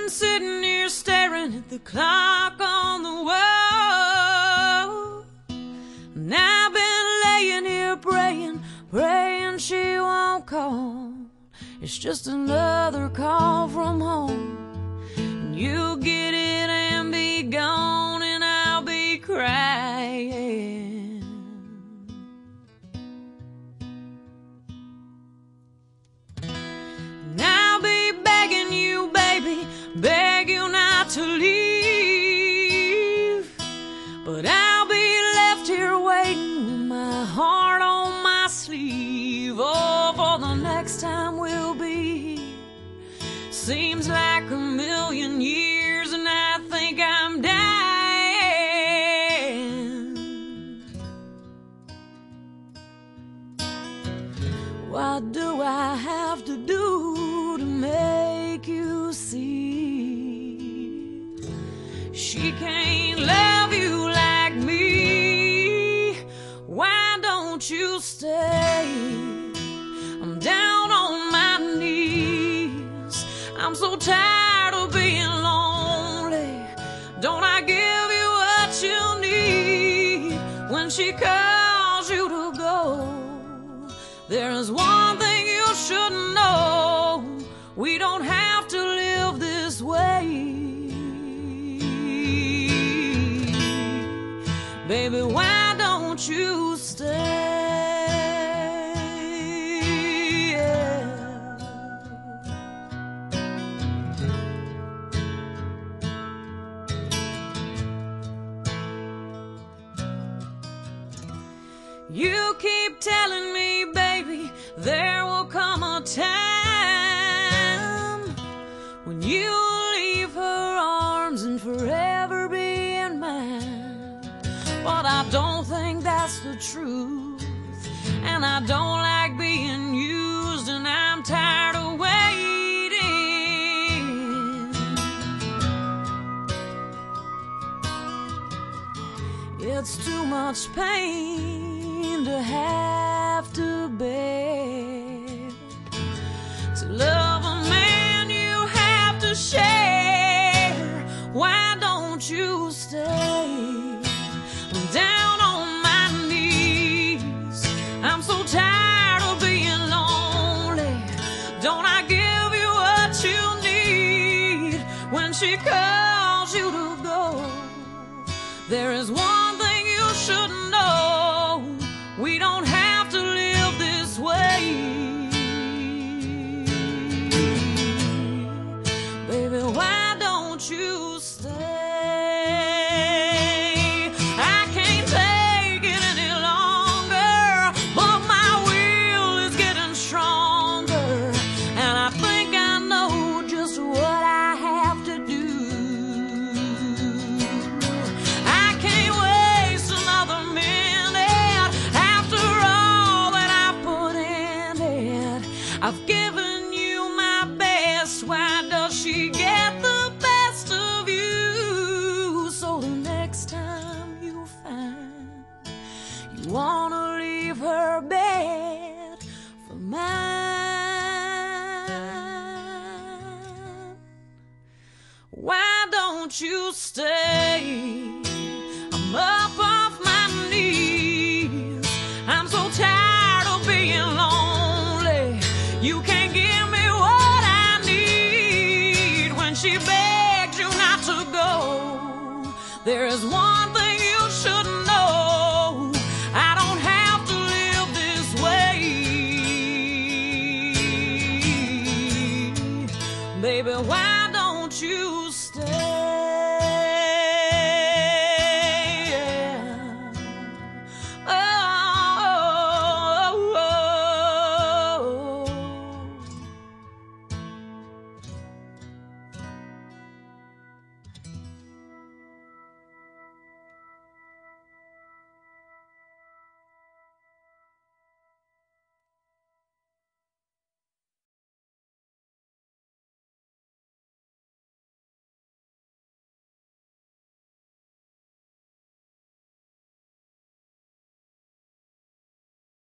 been sitting here staring at the clock on the wall, and I've been laying here praying she won't call. It's just another call from home, and you'll get it and be gone, and I'll be crying. And I'll be begging you, baby, beg you not to leave, but I'll be left here waiting with my heart on my sleeve. Oh, for the next time we'll be here seems like a million years, and I think I'm dying. What do I have to do to make you see she can't love you like me? Why don't you stay? I'm down on my knees, I'm so tired of being lonely. Don't I give you what you need when she calls you to go? There's one thing you should know, we don't have to live this way. Baby, why don't you stay? You keep telling me, baby, there will come a time when you'll leave her arms and forever be in mine. But I don't think that's the truth, and I don't like being used, and I'm tired of waiting. It's too much pain to have to bear. To love a man you have to share. Why don't you stay? I'm down on my knees, I'm so tired of being lonely. Don't I give you what you need when she calls you to go? There is one thing you should know, we don't have to live this way. Baby, why don't you stay? I can't take it any longer, but my will is getting stronger, and I think I know just what I have to do. I can't waste another minute after all that I've put in it. I've given you my best, why does she get the best of you? So the next time you find you wanna leave her bed for mine, why don't you stay? I'm up off my knees, I'm so tired of being lonely. You can't give me what I need when she begs you not to go. There is one thing you should know, I don't have to live this way. Baby, why don't you